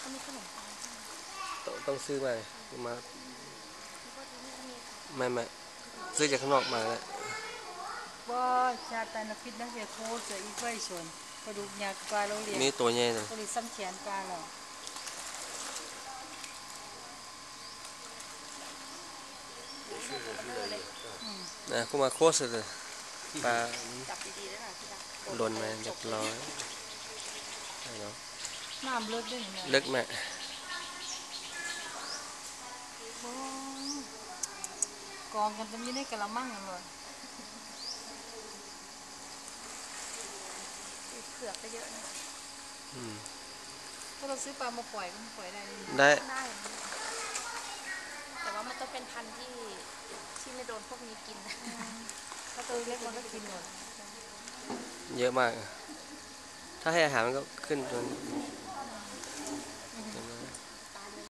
เขามีขนมปังต้องซื้อมานึกว่าที่นี่เขามีไม่ซื้อจากข้างนอกมาแล้วบ่ชาตานพิษนักเรียนโคเสืออีกไว้ส่วนกระดูกยากปลาเราเรียนมีตัวใหญ่เลยก็เลยซ้ำแขนปลาเรานะกูมาโคตรสุดเลยปลาจับดีๆด้วยนะพี่ดาโดนมาเรียบร้อยเนาะน้ำเลิกด้วยนี่เลิกแม่กองกันตรงนี้ในกะละมังกันเลยเผือกก็เยอะนะถ้าเราซื้อปลามาปล่อยก็ปล่อยได้ได้แต่ว่ามันต้องเป็นพันธุ์ที่ไม่โดนพวกนี้กินนะถ้าตัวเล็กมันก็กินหมดเยอะมากถ้าให้อาหารมันก็ขึ้นจน